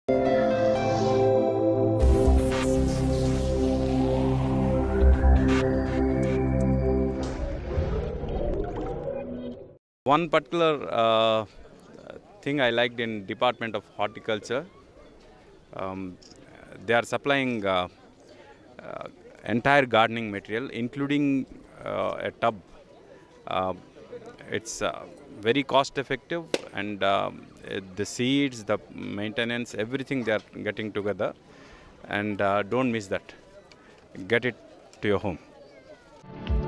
One particular thing I liked in Department of Horticulture, um, they are supplying entire gardening material, including a tub. Uh, it's very cost effective, and the seeds, the maintenance, everything they are getting together. And don't miss that. Get it to your home.